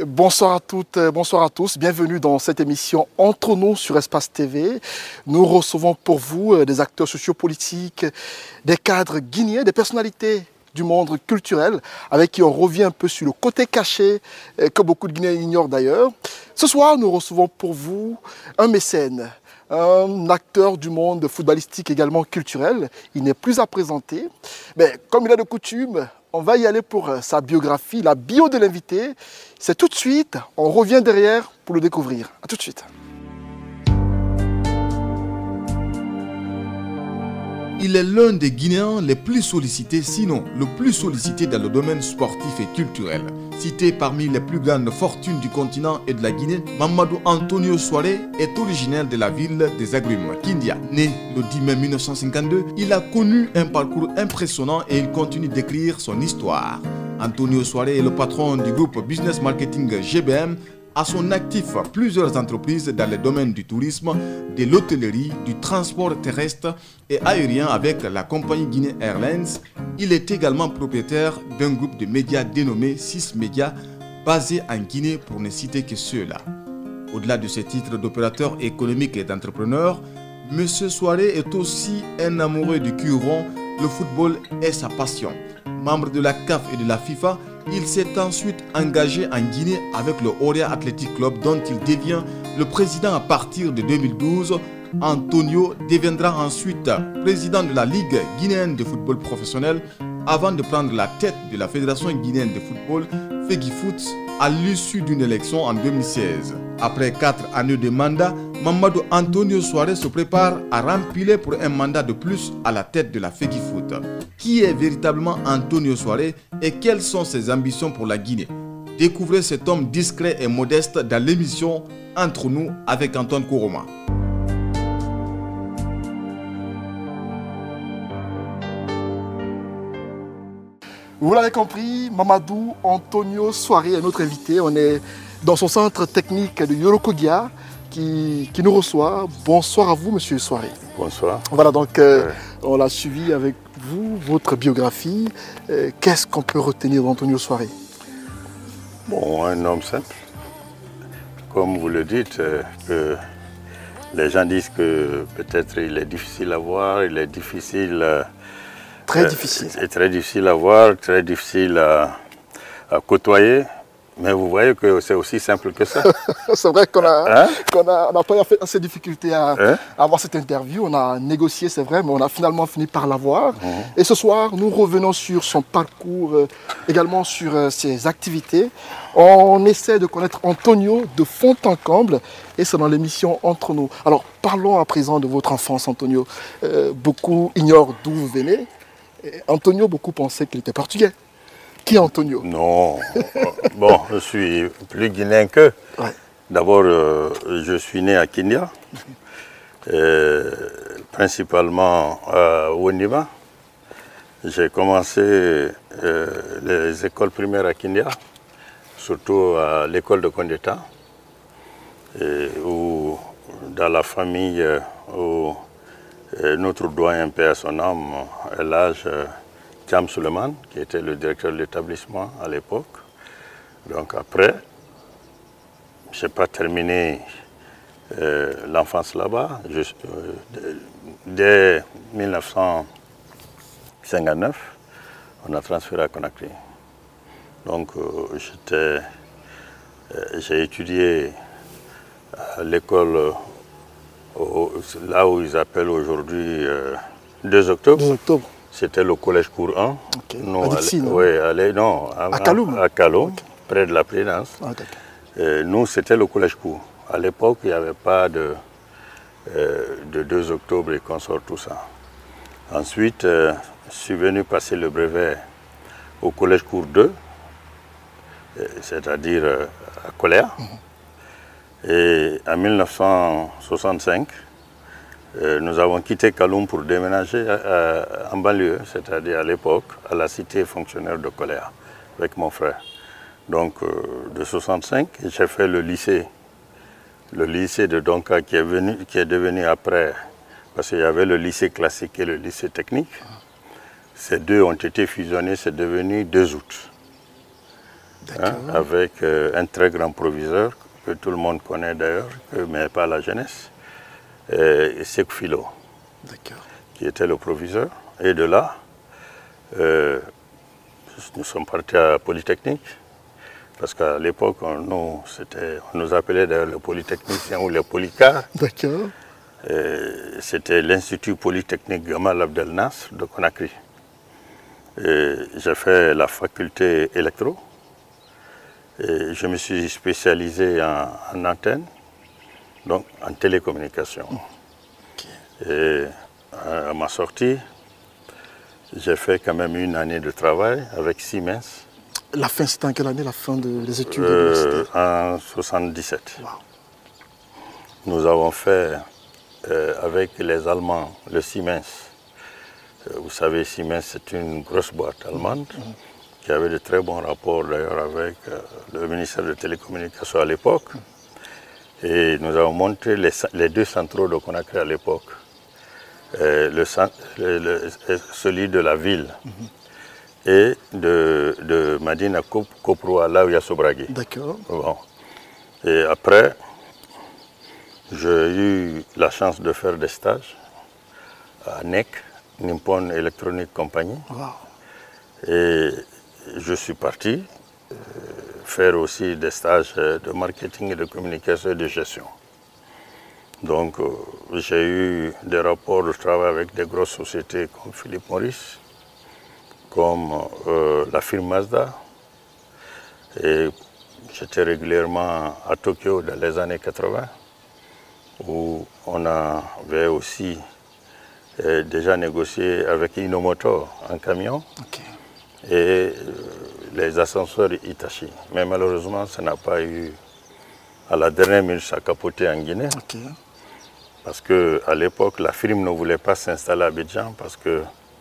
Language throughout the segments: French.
Bonsoir à toutes, bonsoir à tous. Bienvenue dans cette émission Entre nous sur Espace TV. Nous recevons pour vous des acteurs sociopolitiques, des cadres guinéens, des personnalités du monde culturel avec qui on revient un peu sur le côté caché que beaucoup de Guinéens ignorent d'ailleurs. Ce soir, nous recevons pour vous un mécène, un acteur du monde footballistique également culturel. Il n'est plus à présenter, mais comme il a de coutume, on va y aller pour sa biographie, la bio de l'invité. C'est tout de suite, on revient derrière pour le découvrir. A tout de suite. Il est l'un des Guinéens les plus sollicités, sinon le plus sollicité dans le domaine sportif et culturel. Cité parmi les plus grandes fortunes du continent et de la Guinée, Mamadou Antonio Souaré est originaire de la ville des Agrumes, Kindia. Né le 10 mai 1952, il a connu un parcours impressionnant et il continue d'écrire son histoire. Antonio Souaré est le patron du groupe Business Marketing GBM. À son actif, plusieurs entreprises dans les domaines du tourisme, de l'hôtellerie, du transport terrestre et aérien avec la compagnie Guinée Airlines. Il est également propriétaire d'un groupe de médias dénommé 6 Médias, basé en Guinée pour ne citer que ceux-là. Au-delà de ses titres d'opérateur économique et d'entrepreneur, M. Souaré est aussi un amoureux du cul rond. Le football est sa passion. Membre de la CAF et de la FIFA, il s'est ensuite engagé en Guinée avec le Oria Athletic Club dont il devient le président à partir de 2012. Antonio deviendra ensuite président de la Ligue guinéenne de football professionnel avant de prendre la tête de la Fédération guinéenne de football, FEGIFOOT, à l'issue d'une élection en 2016. Après 4 années de mandat, Mamadou Antonio Souaré se prépare à remplir pour un mandat de plus à la tête de la FEGIFOOT. Qui est véritablement Antonio Souaré et quelles sont ses ambitions pour la Guinée? Découvrez cet homme discret et modeste dans l'émission Entre nous avec Antoine Kouroma. Vous l'avez compris, Mamadou Antonio Souaré est notre invité. On est dans son centre technique de Yorokodia qui nous reçoit. Bonsoir à vous, monsieur Souaré. Bonsoir. Voilà, donc on l'a suivi avec vous, votre biographie. Qu'est-ce qu'on peut retenir d'Antonio Souaré? Bon, un homme simple. Comme vous le dites, que les gens disent que peut-être il est difficile à voir, il est difficile... Très difficile. C'est très difficile à voir, très difficile à côtoyer. Mais vous voyez que c'est aussi simple que ça. C'est vrai qu'on n'a pas fait assez de difficultés à avoir cette interview. On a négocié, c'est vrai, mais on a finalement fini par l'avoir. Et ce soir, nous revenons sur son parcours, également sur ses activités. On essaie de connaître Antonio de fond en comble et c'est dans l'émission Entre nous. Alors, parlons à présent de votre enfance, Antonio. Beaucoup ignorent d'où vous venez. Antonio, beaucoup pensaient qu'il était portugais. Qui est Antonio? Non. Bon, je suis plus guinéen qu'eux. Ouais. D'abord, je suis né à Kindia, principalement à Wondima. J'ai commencé les écoles primaires à Kindia, surtout à l'école de Kondeta, où dans la famille où notre doyen, paix à son âme, est l'âge Cham Suleiman, qui était le directeur de l'établissement à l'époque. Donc après, je n'ai pas terminé l'enfance là-bas. Dès 1959, on a transféré à Conakry. Donc j'ai étudié à l'école là où ils appellent aujourd'hui 2 octobre. 2 octobre. C'était le collège cours 1. Okay. Nous, à Dixie, non? Oui, à Kaloum. À Kaloum, okay. Près de la Présidence. Okay. Nous, c'était le collège cours. À l'époque, il n'y avait pas de 2 octobre et qu'on sort tout ça. Ensuite, je suis venu passer le brevet au collège cours 2, c'est-à-dire à Coléa. Et en 1965, nous avons quitté Kaloum pour déménager en banlieue, c'est-à-dire à l'époque, à la cité fonctionnaire de Coléa, avec mon frère. Donc, de 65, j'ai fait le lycée de Donka qui est devenu après, parce qu'il y avait le lycée classique et le lycée technique. Ces deux ont été fusionnés, c'est devenu 2 août. avec un très grand proviseur, que tout le monde connaît d'ailleurs, mais pas la jeunesse, Sekou Philo, qui était le proviseur. Et de là, nous sommes partis à Polytechnique, parce qu'à l'époque, on nous appelait d'ailleurs les polytechniciens ou les polycars. D'accord. C'était l'Institut Polytechnique Gamal Abdel Nasser de Conakry. J'ai fait la faculté électro. Et je me suis spécialisé en antenne, donc en télécommunication. Et à ma sortie, j'ai fait quand même une année de travail avec Siemens. La fin, c'était en quelle année, la fin des études universitaires? En 1977. Wow. Nous avons fait avec les Allemands le Siemens. Vous savez, Siemens, c'est une grosse boîte allemande qui avait de très bons rapports d'ailleurs avec le ministère de Télécommunications à l'époque. Et nous avons monté les deux centraux de Conakry à l'époque. Celui de la ville et de Madina Koproa, là où il y a Sobragui. D'accord. Bon. Et après, j'ai eu la chance de faire des stages à NEC, Nippon Electronic Company. Wow. Et je suis parti faire aussi des stages de marketing et de communication et de gestion. Donc j'ai eu des rapports de travail avec des grosses sociétés comme Philippe Maurice, comme la firme Mazda. Et j'étais régulièrement à Tokyo dans les années 80, où on avait aussi déjà négocié avec Inomoto en camion. Et les ascenseurs Hitachi. Mais malheureusement, ça n'a pas eu... À la dernière minute, ça a capoté en Guinée. Parce qu'à l'époque, la firme ne voulait pas s'installer à Abidjan parce que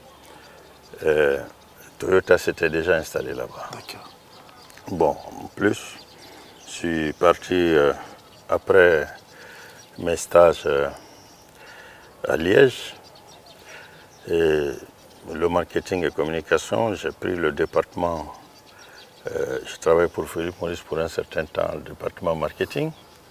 Toyota s'était déjà installé là-bas. Bon, en plus, je suis parti après mes stages à Liège. Et le marketing et communication, j'ai pris le département, je travaille pour Philippe Maurice pour un certain temps, le département marketing.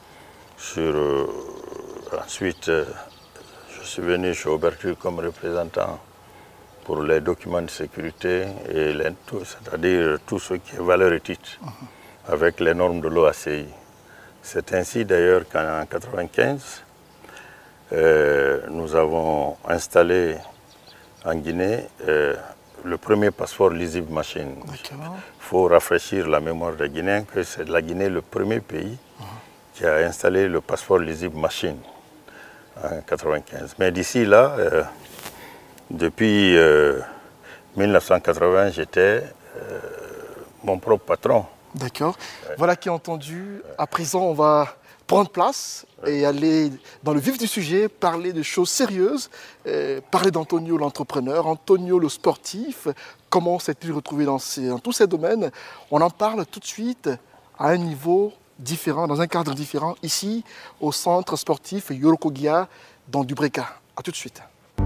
Ensuite, je suis venu chez Auberture comme représentant pour les documents de sécurité, c'est-à-dire tout ce qui est valeur et titre, avec les normes de l'OACI. C'est ainsi d'ailleurs qu'en 1995, nous avons installé en Guinée le premier passeport lisible machine. Il faut rafraîchir la mémoire des Guinéens que c'est la Guinée le premier pays qui a installé le passeport lisible machine en 1995. Mais d'ici là, depuis 1980, j'étais mon propre patron. D'accord. Voilà qui est entendu. À présent, on va prendre place et aller dans le vif du sujet, parler de choses sérieuses, parler d'Antonio l'entrepreneur, Antonio le sportif, comment s'est-il retrouvé dans tous ces domaines. On en parle tout de suite à un niveau différent, dans un cadre différent, ici au centre sportif Yorokogia dans Dubreka. A tout de suite.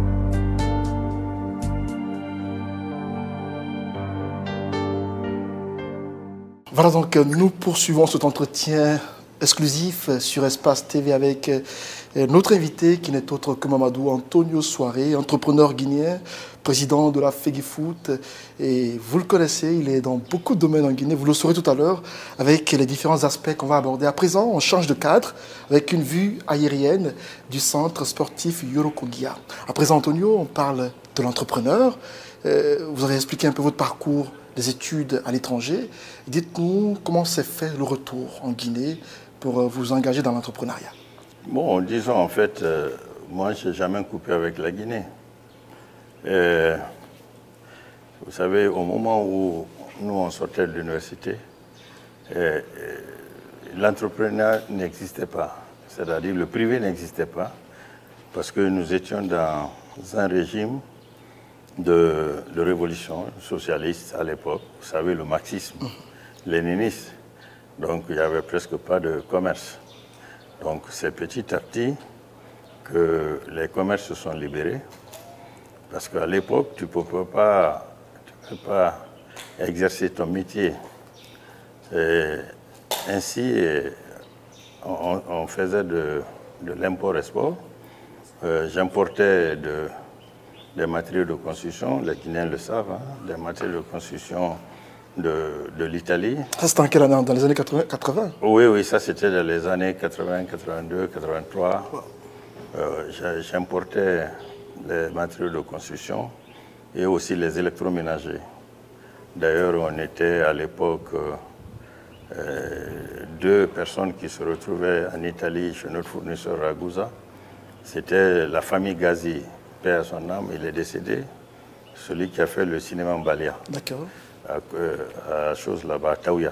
Voilà donc, nous poursuivons cet entretien exclusif sur Espace TV avec notre invité qui n'est autre que Mamadou Antonio Souaré, entrepreneur guinéen, président de la Fegifoot. Et vous le connaissez, il est dans beaucoup de domaines en Guinée, vous le saurez tout à l'heure, avec les différents aspects qu'on va aborder. À présent, on change de cadre avec une vue aérienne du centre sportif Yorokogia. À présent, Antonio, on parle de l'entrepreneur. Vous avez expliqué un peu votre parcours des études à l'étranger. Dites-nous comment s'est fait le retour en Guinée pour vous engager dans l'entrepreneuriat. Bon, disons en fait, moi je n'ai jamais coupé avec la Guinée. Vous savez, au moment où nous on sortait de l'université, l'entrepreneuriat n'existait pas. C'est-à-dire le privé n'existait pas parce que nous étions dans un régime de révolution socialiste à l'époque, vous savez, le marxisme, léniniste. Donc il n'y avait presque pas de commerce. Donc c'est petit à petit que les commerces se sont libérés. Parce qu'à l'époque, tu ne peux pas exercer ton métier Et ainsi, on faisait de l'import-export. J'importais des matériaux de construction, les Guinéens le savent, hein, des matériaux de construction de l'Italie. Ça, c'était en quelle année? Dans les années 80? Oui, ça c'était dans les années 80, 82, 83. J'importais les matériaux de construction et aussi les électroménagers. D'ailleurs, on était à l'époque 2 personnes qui se retrouvaient en Italie chez notre fournisseur Ragusa. C'était la famille Gazi, paix à son âme, il est décédé, celui qui a fait le cinéma Mbalia. D'accord. À chose là-bas, à Taouya.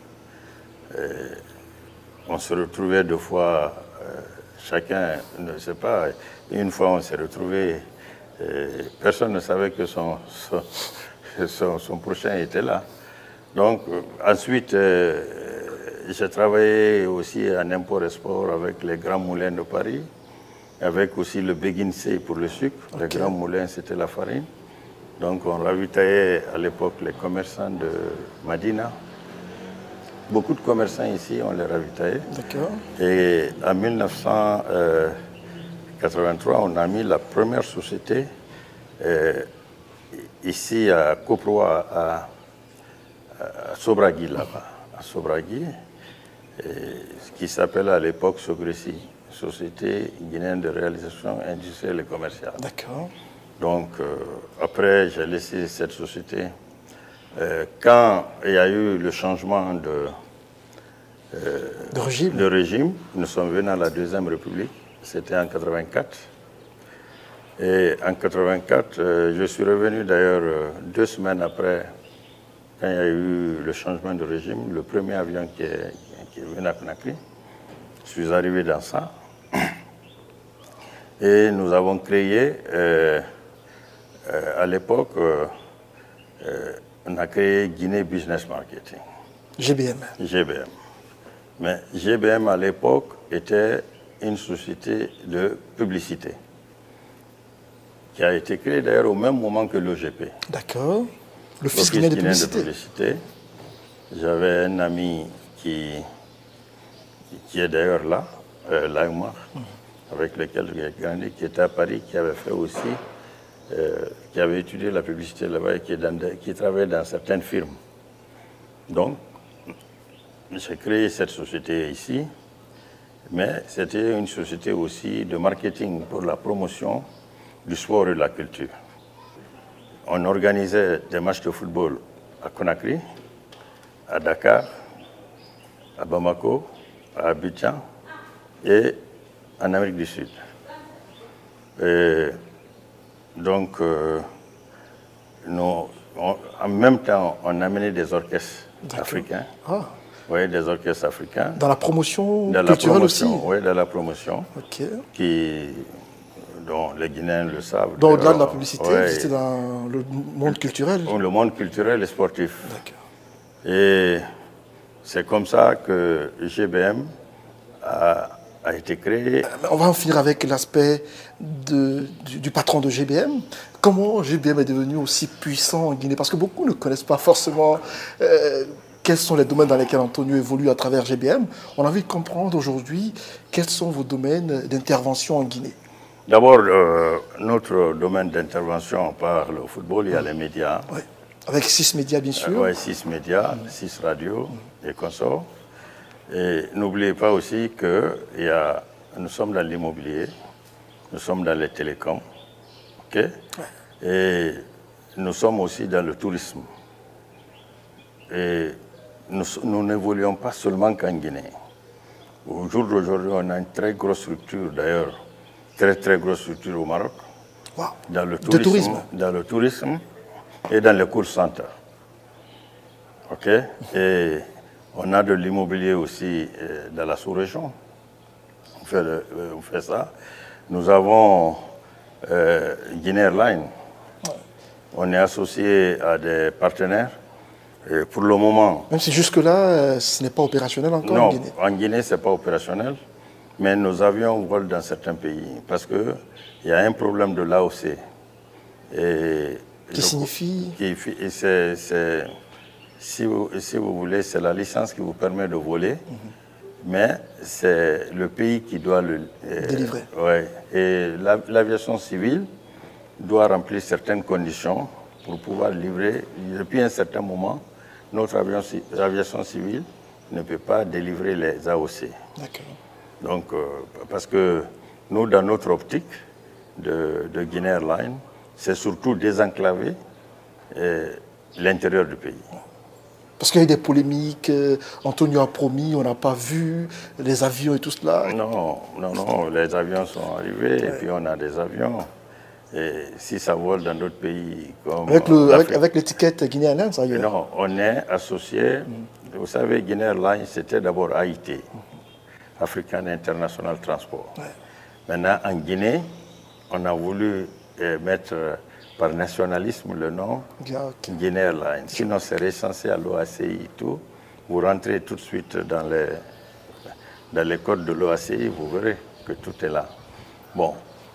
On se retrouvait 2 fois, chacun, ne sait pas, une fois on s'est retrouvé, personne ne savait que son prochain était là. Donc ensuite, j'ai travaillé aussi en import-export avec les grands moulins de Paris, avec aussi le Beguinsé pour le sucre. Okay. Les grands moulins, c'était la farine. Donc on ravitaillait à l'époque les commerçants de Madina. Beaucoup de commerçants ici, on les ravitaillait. D'accord. Et en 1983, on a mis la première société ici à Coproa, à Sobragui, là-bas. À Sobragui, qui s'appelait à l'époque Sogressi, Société guinéenne de réalisation industrielle et commerciale. D'accord. Donc, après, j'ai laissé cette société. Quand il y a eu le changement de régime, nous sommes venus à la Deuxième République, c'était en 84. Et en 84, je suis revenu d'ailleurs 2 semaines après, quand il y a eu le changement de régime, le premier avion qui est venu à Conakry. Je suis arrivé dans ça. Et nous avons créé, à l'époque, on a créé Guinée Business Marketing. GBM. GBM. Mais GBM à l'époque était une société de publicité qui a été créée d'ailleurs au même moment que l'OGP. D'accord. L'Office guinéen de publicité. J'avais un ami qui est d'ailleurs là, Laumar, avec lequel j'ai grandi, qui était à Paris, qui avait fait aussi, qui avait étudié la publicité là-bas et qui travaillait dans certaines firmes. Donc, j'ai créé cette société ici, mais c'était une société aussi de marketing pour la promotion du sport et de la culture. On organisait des matchs de football à Conakry, à Dakar, à Bamako, à Abidjan et en Amérique du Sud. Et donc, en même temps, on amenait des orchestres africains. Ah. Oui, des orchestres africains. Dans la promotion culturelle aussi? Oui, dans la promotion. Ok. Dont les Guinéens le savent. Donc, au-delà de la publicité, c'était dans le monde culturel? Le monde culturel et sportif. D'accord. Et c'est comme ça que GBM a été créé. On va en finir avec l'aspect du patron de GBM. Comment GBM est devenu aussi puissant en Guinée? Parce que beaucoup ne connaissent pas forcément quels sont les domaines dans lesquels Antonio évolue à travers GBM. On a envie de comprendre aujourd'hui quels sont vos domaines d'intervention en Guinée. D'abord, notre domaine d'intervention, on parle au football, il y a les médias. Oui. Avec 6 médias, bien sûr. Oui, 6 médias, 6 radios et consorts. Et n'oubliez pas aussi que nous sommes dans l'immobilier, nous sommes dans les télécoms, okay? Et nous sommes aussi dans le tourisme. Et nous n'évoluons pas seulement qu'en Guinée. Au jour d'aujourd'hui, on a une très grosse structure, d'ailleurs, très grosse structure au Maroc, wow. Dans le tourisme et dans les cours centres. OK? Et on a de l'immobilier aussi dans la sous-région. On fait ça. Nous avons Guinée Airlines. On est associé à des partenaires. Et pour le moment... Même si jusque-là, ce n'est pas opérationnel encore en Guinée. Non, en Guinée, ce n'est pas opérationnel. Mais nos avions volent dans certains pays. Parce qu'il y a un problème de l'AOC. Qui signifie si vous voulez, c'est la licence qui vous permet de voler, mais c'est le pays qui doit le délivrer. Ouais. Et l'aviation civile doit remplir certaines conditions pour pouvoir livrer. Depuis un certain moment, notre aviation civile ne peut pas délivrer les AOC. D'accord. Donc, parce que nous, dans notre optique de Guinea Airlines, c'est surtout désenclaver l'intérieur du pays. Parce qu'il y a eu des polémiques, Antonio a promis, on n'a pas vu, les avions et tout cela. Non, les avions sont arrivés et puis on a des avions. Et si ça vole dans d'autres pays comme... Avec l'étiquette Guinea Airlines, ça y est. Non, on est associé. Vous savez, Guinea Airlines, c'était d'abord AIT, African International Transport. Ouais. Maintenant, en Guinée, on a voulu mettre par nationalisme le nom Guinea Airlines. Sinon, c'est recensé à l'OACI et tout. Vous rentrez tout de suite dans les codes de l'OACI, vous verrez que tout est là. Bon.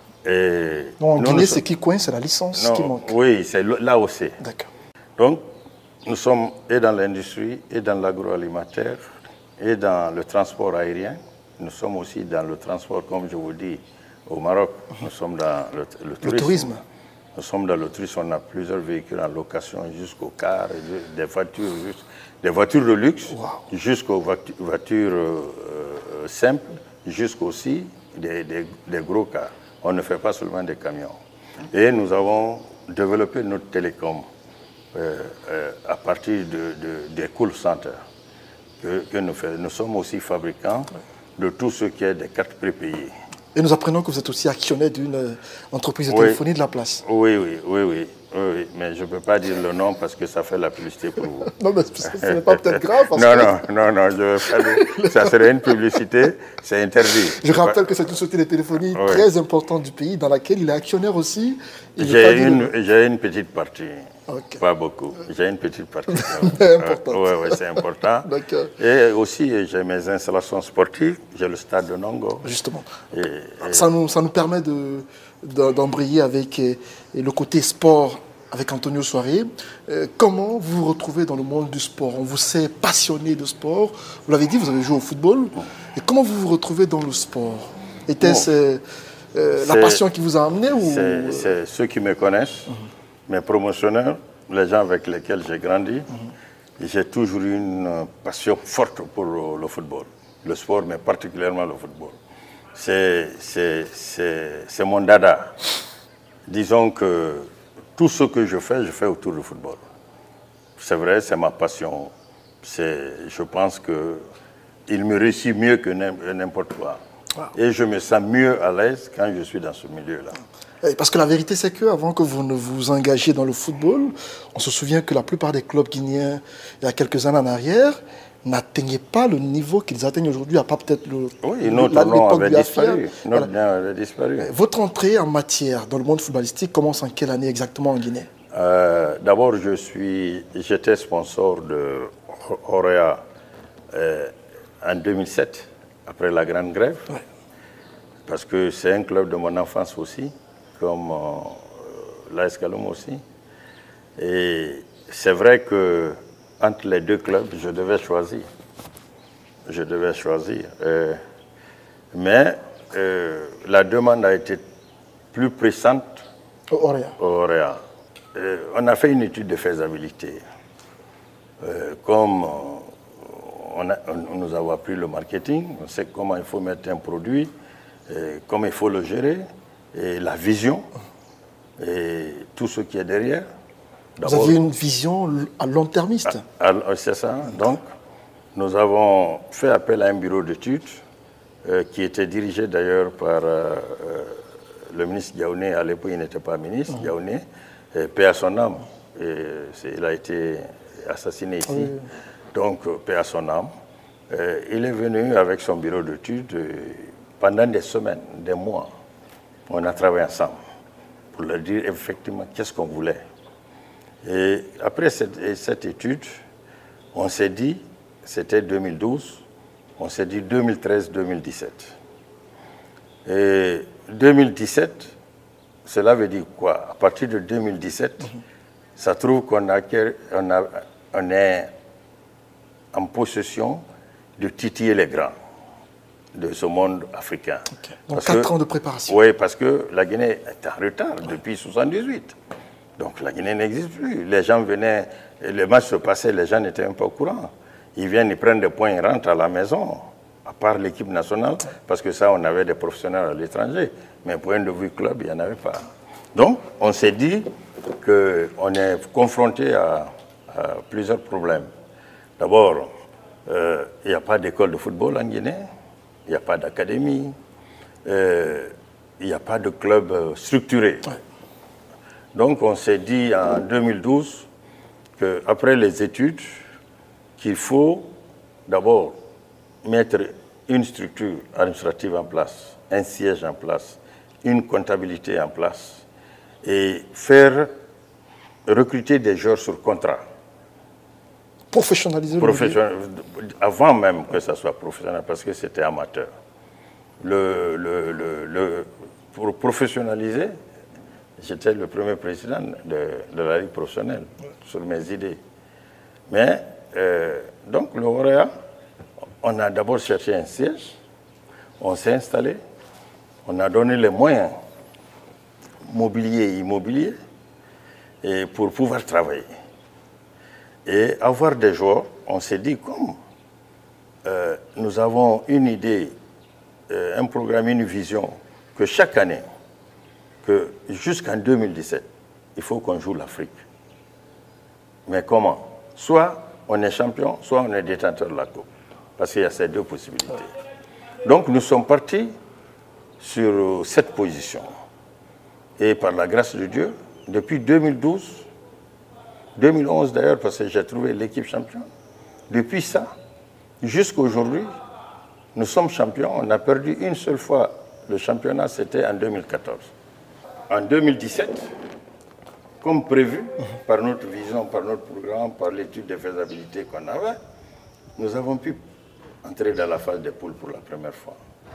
En Guinée, ce qui coince, c'est la licence qui manque. Oui, c'est l'AOC. D'accord. Donc, nous sommes et dans l'industrie, et dans l'agroalimentaire, et dans le transport aérien. Nous sommes aussi dans le transport, comme je vous dis, au Maroc. Nous sommes dans le tourisme. Nous sommes dans le tourisme, on a plusieurs véhicules en location jusqu'aux cars, des voitures de luxe, jusqu'aux voitures simples, jusqu'aussi des gros cars. On ne fait pas seulement des camions. Et nous avons développé notre télécom à partir des call centers que nous faisons. Nous sommes aussi fabricants de tout ce qui est des cartes prépayées. Et nous apprenons que vous êtes aussi actionnaire d'une entreprise de téléphonie de la place. Oui, mais je ne peux pas dire le nom parce que ça fait la publicité pour vous. Non, mais ce n'est pas peut-être grave. Parce non, je veux pas dire. Ça serait une publicité, c'est interdit. Je rappelle que c'est une société de téléphonie très importante du pays, dans laquelle il est actionnaire aussi. J'ai une petite partie. Okay. Pas beaucoup. J'ai une petite partie. Importante. Oui, c'est important. Et aussi, j'ai mes installations sportives. J'ai le stade de Nongo. Justement. Ça nous permet d'embrayer avec le côté sport avec Antonio Souaré. Comment vous vous retrouvez dans le monde du sport? On vous sait passionné de sport. Vous l'avez dit, vous avez joué au football. Et comment vous vous retrouvez dans le sport? Était-ce la passion qui vous a amené C'est ceux qui me connaissent. Mes promotionnaires, les gens avec lesquels j'ai grandi, j'ai toujours eu une passion forte pour le football, le sport, mais particulièrement le football. C'est mon dada. Disons que tout ce que je fais autour du football. C'est vrai, c'est ma passion. Je pense qu'il me réussit mieux que n'importe quoi. Wow. Et je me sens mieux à l'aise quand je suis dans ce milieu-là. Parce que la vérité, c'est qu'avant que vous ne vous engagiez dans le football, on se souvient que la plupart des clubs guinéens, il y a quelques années en arrière, n'atteignaient pas le niveau qu'ils atteignent aujourd'hui, à part peut-être notre nom avait disparu. Notre nom avait disparu. Votre entrée en matière dans le monde footballistique commence en quelle année exactement en Guinée? D'abord, j'étais sponsor de Auréa en 2007, après la Grande Grève, parce que c'est un club de mon enfance aussi, comme l'AS Kaloum aussi. Et c'est vrai que entre les deux clubs, je devais choisir. Mais la demande a été plus pressante au Auréa. On a fait une étude de faisabilité. Comme on nous a appris le marketing, on sait comment il faut mettre un produit, comment il faut le gérer, et la vision, et tout ce qui est derrière. Vous aviez une vision à long-termiste. C'est ça. Donc, nous avons fait appel à un bureau d'études qui était dirigé d'ailleurs par le ministre Diaoné. À l'époque, il n'était pas ministre, Diaoné, paix à son âme. Il a été assassiné ici. Donc, paix à son âme. Il est venu avec son bureau d'études pendant des semaines, des mois. On a travaillé ensemble pour leur dire effectivement qu'est-ce qu'on voulait. Et après cette étude, on s'est dit, c'était 2012, on s'est dit 2013-2017. Et 2017, cela veut dire quoi? À partir de 2017, ça trouve qu'on a on est en possession de titiller les grands de ce monde africain. Okay. Donc 4 ans de préparation. Oui, parce que la Guinée est en retard depuis 1978. Donc la Guinée n'existe plus. Les gens venaient, les matchs se passaient, les gens n'étaient même pas au courant. Ils viennent, ils prennent des points, ils rentrent à la maison, à part l'équipe nationale, parce que ça, on avait des professionnels à l'étranger. Mais point de vue club, il n'y en avait pas. Donc, on s'est dit qu'on est confronté à plusieurs problèmes. D'abord, il n'y a pas d'école de football en Guinée, il n'y a pas d'académie, il n'y a pas de club structuré. Ouais. Donc, on s'est dit en 2012 qu'après les études, qu'il faut d'abord mettre une structure administrative en place, un siège en place, une comptabilité en place et faire recruter des joueurs sur contrat. Professionnaliser avant même que ça soit professionnel, parce que c'était amateur. Pour professionnaliser, j'étais le premier président de la Ligue professionnelle, sur mes idées. Mais, donc, le Horea, on a d'abord cherché un siège, on s'est installé, on a donné les moyens mobiliers et immobiliers et pour pouvoir travailler. Et avoir des joueurs, on s'est dit, comme nous avons une idée, un programme, une vision, que chaque année, que jusqu'en 2017, il faut qu'on joue l'Afrique. Mais comment? Soit on est champion, soit on est détenteur de la Coupe. Parce qu'il y a ces deux possibilités. Donc nous sommes partis sur cette position. Et par la grâce de Dieu, depuis 2012, 2011 d'ailleurs, parce que j'ai trouvé l'équipe championne, depuis ça, jusqu'à aujourd'hui, nous sommes champions. On a perdu une seule fois le championnat, c'était en 2014. En 2017, comme prévu, par notre vision, par notre programme, par l'étude de faisabilité qu'on avait, nous avons pu entrer dans la phase des poules pour la première fois.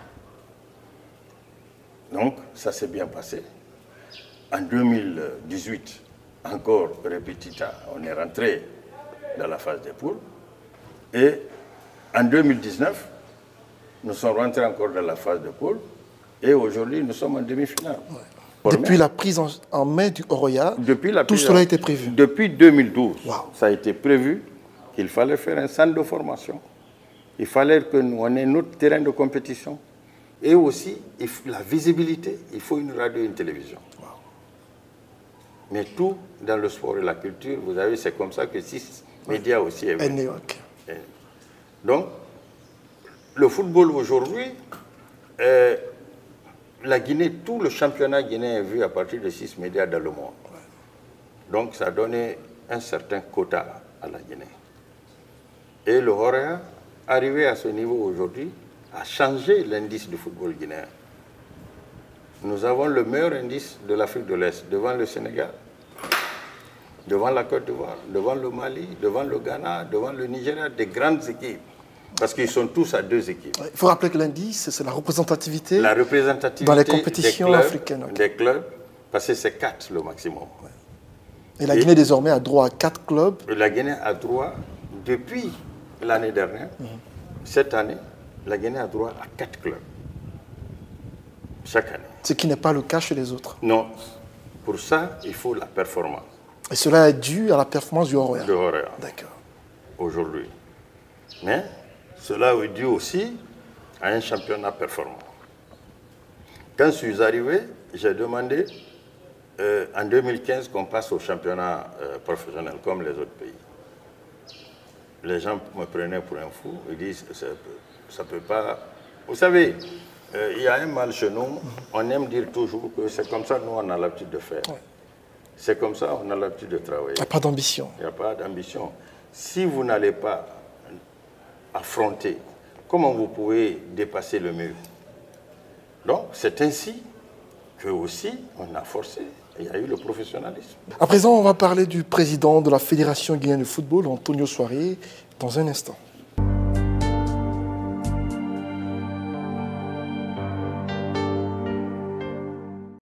Donc, ça s'est bien passé. En 2018, encore répétita, on est rentré dans la phase des poules. Et en 2019, nous sommes rentrés encore dans la phase des poules. Et aujourd'hui, nous sommes en demi-finale. Ouais. Depuis la prise en main du Horea, tout cela a été prévu. Depuis 2012, ça a été prévu qu'il fallait faire un centre de formation. Il fallait que nous ayons notre terrain de compétition. Et aussi, la visibilité, il faut une radio et une télévision. Wow. Mais tout dans le sport et la culture, vous avez, c'est comme ça que 6 médias aussi est venu. Donc, le football aujourd'hui, la Guinée, tout le championnat guinéen est vu à partir de 6 médias dans le monde. Donc, ça a donné un certain quota à la Guinée. Et le Horea, arrivé à ce niveau aujourd'hui, a changé l'indice du football guinéen. Nous avons le meilleur indice de l'Afrique de l'Est, devant le Sénégal, devant la Côte d'Ivoire, devant le Mali, devant le Ghana, devant le Nigeria, des grandes équipes. Parce qu'ils sont tous à 2 équipes. Il faut rappeler que l'indice, c'est la représentativité dans les compétitions africaines. Des clubs, parce que c'est 4 le maximum. Ouais. Et la Guinée désormais a droit à 4 clubs. La Guinée a droit, depuis l'année dernière, cette année, la Guinée a droit à 4 clubs. Chaque année. Ce qui n'est pas le cas chez les autres. Non. Pour ça, il faut la performance. Et cela est dû à la performance du Horea. Du Horea. D'accord. Aujourd'hui. Mais cela est dû aussi à un championnat performant. Quand je suis arrivé, j'ai demandé en 2015 qu'on passe au championnat professionnel comme les autres pays. Les gens me prenaient pour un fou, ils disent ça peut pas... Vous savez, il y a un mal chez nous, on aime dire toujours que c'est comme ça nous on a l'habitude de faire. Ouais. C'est comme ça on a l'habitude de travailler. Il n'y a pas d'ambition. Il n'y a pas d'ambition. Si vous n'allez pas affronter, comment vous pouvez dépasser le mur? Donc c'est ainsi que aussi on a forcé, il y a eu le professionnalisme. À présent, on va parler du président de la Fédération guinéenne de football, Antonio Souaré, dans un instant.